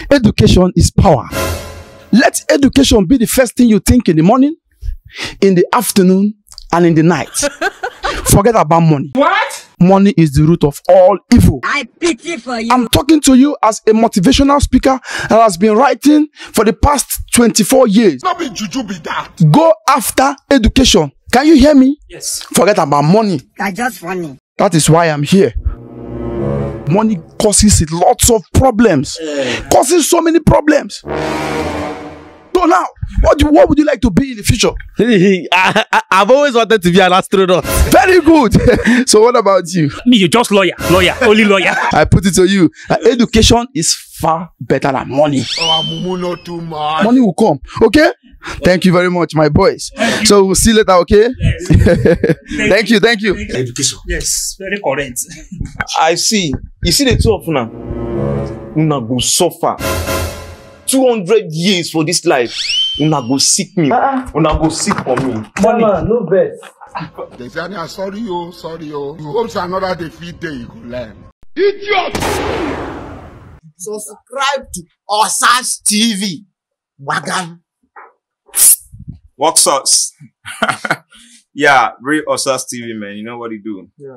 Education is power. Let education be the first thing you think in the morning, in the afternoon, and in the night. Forget about money. What? Money is the root of all evil. I pity for you. I'm talking to you as a motivational speaker that has been writing for the past 24 years. Not be juju be that. Go after education. Can you hear me? Yes. Forget about money. That's just funny. That is why I'm here. Money causes lots of problems. Causes so many problems. So now, what would you like to be in the future? I've always wanted to be an astronaut. Very good. So what about you? Me, you're just lawyer, only lawyer. I put it to you. Education is far better than money. Oh, Mumu, not too much. Money will come. Okay? Thank you very much, my boys. So we'll see you later, okay? Yes. Thank you. Education. Yes, very correct. I see. You see the two of una? Una go suffer. 200 years for this life. Una go seek me. Una go seek for me. Money. No best. They say, I'm sorry, oh, sorry, oh. You hope so another defeat day you will learn. Idiot! Subscribe to Osas TV. Wagam. What's us? Yeah, real Osas TV, man. You know what he do.